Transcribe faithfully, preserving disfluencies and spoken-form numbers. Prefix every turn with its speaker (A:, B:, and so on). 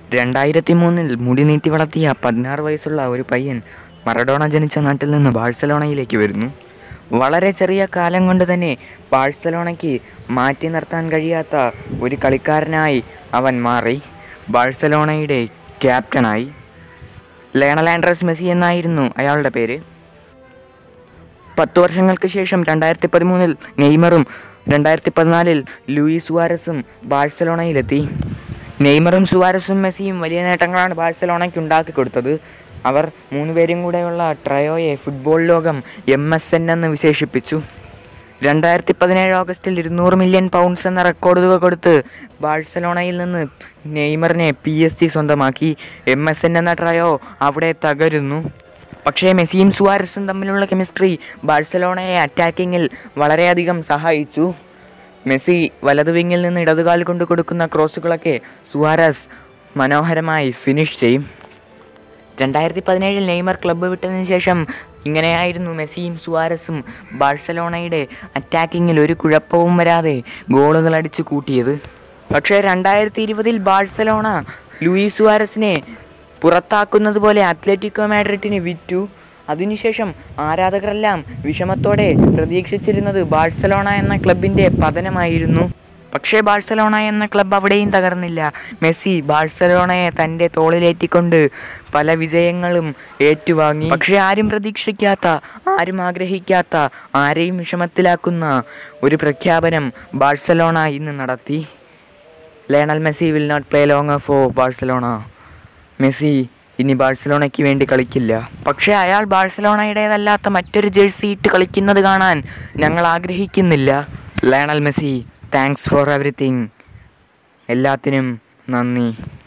A: രണ്ടായിരത്തി മൂന്നിൽ മുടി നീട്ടി വളർത്തിയ പതിനാറ് വയസ്സുള്ള ഒരു പയ്യൻ മറഡോണ ജനിച്ച നാട്ടിൽ നിന്ന് ബാഴ്സലോണയിലേക്ക് വരുന്നു. വളരെ ചെറിയ കാലം കൊണ്ട് തന്നെ ബാഴ്സലോണയ്ക്ക് മാറ്റി നിർത്താൻ കഴിയാത്ത ഒരു കളിക്കാരനായി അവൻ മാറി. ബാഴ്സലോണയുടെ ക്യാപ്റ്റനായി. ലയണൽ ആൻഡ്രസ് മെസ്സി എന്നായിരുന്നു അയാളുടെ പേര്. പത്തു വർഷങ്ങൾക്ക് ശേഷം രണ്ടായിരത്തി പതിമൂന്നിൽ നെയ്മറും രണ്ടായിരത്തി പതിനാലിൽ ലൂയിസ് സുവാരസും ബാഴ്സലോണയിലെത്തി. നെയ്മറും സുവാരസും മെസ്സിയും വലിയ നേട്ടങ്ങളാണ് ബാഴ്സലോണയ്ക്ക് ഉണ്ടാക്കി കൊടുത്തത്. അവർ മൂന്നുപേരും കൂടെയുള്ള ട്രയോയെ ഫുട്ബോൾ ലോകം എം എസ് എൻ എന്ന് വിശേഷിപ്പിച്ചു. രണ്ടായിരത്തി പതിനേഴ് ഓഗസ്റ്റിൽ ഇരുന്നൂറ് മില്യൺ പൗണ്ട്സ് എന്ന റെക്കോർഡ് തുക കൊടുത്ത് ബാഴ്സലോണയിൽ നിന്ന് നെയ്മറിനെ പി എസ് ജി സ്വന്തമാക്കി. എം എസ് എൻ എന്ന ട്രയോ അവിടെ തകരുന്നു. പക്ഷേ മെസ്സിയും സുവാരസും തമ്മിലുള്ള കെമിസ്ട്രി ബാഴ്സലോണയെ അറ്റാക്കിങ്ങിൽ വളരെയധികം സഹായിച്ചു. മെസ്സി വലതു വിങ്ങിൽ നിന്ന് ഇടതുകാൽ കൊണ്ട് കൊടുക്കുന്ന ക്രോസുകളൊക്കെ സുവാരസ് മനോഹരമായി ഫിനിഷ് ചെയ്യും. രണ്ടായിരത്തി പതിനേഴിൽ നെയ്മർ ക്ലബ്ബ് വിട്ടതിന് ശേഷം ഇങ്ങനെയായിരുന്നു മെസ്സിയും സുവാരസും ബാഴ്സലോണയുടെ അറ്റാക്കിങ്ങിൽ ഒരു കുഴപ്പവും വരാതെ ഗോളുകൾ അടിച്ചു കൂട്ടിയത്. പക്ഷേ രണ്ടായിരത്തി ഇരുപതിൽ ബാഴ്സലോണ ലൂയിസ് സുവാരസിനെ പുറത്താക്കുന്നത് പോലെ അത്ലറ്റിക്കോ മാഡ്രിഡിന് വിറ്റു. അതിനുശേഷം ആരാധകരെല്ലാം വിഷമത്തോടെ പ്രതീക്ഷിച്ചിരുന്നത് ബാഴ്സലോണ എന്ന ക്ലബിൻ്റെ പതനമായിരുന്നു. പക്ഷേ ബാഴ്സലോണ എന്ന ക്ലബ്ബ് അവിടെയും തകർന്നില്ല. മെസ്സി ബാഴ്സലോണയെ തൻ്റെ തോളിലേറ്റിക്കൊണ്ട് പല വിജയങ്ങളും ഏറ്റുവാങ്ങി. പക്ഷേ ആരും പ്രതീക്ഷിക്കാത്ത, ആരും ആഗ്രഹിക്കാത്ത, ആരെയും വിഷമത്തിലാക്കുന്ന ഒരു പ്രഖ്യാപനം ബാഴ്സലോണ ഇന്ന് നടത്തി. Lionel Messi will not play longer for Barcelona. Messi ഇനി ബാഴ്സലോണയ്ക്ക് വേണ്ടി കളിക്കില്ല. പക്ഷേ അയാൾ ബാഴ്സലോണയുടേതല്ലാത്ത മറ്റൊരു ജേഴ്സി ഇട്ട് കളിക്കുന്നത് കാണാൻ ഞങ്ങൾ ആഗ്രഹിക്കുന്നില്ല. Lionel Messi, thanks for everything. എല്ലാത്തിനും നന്ദി.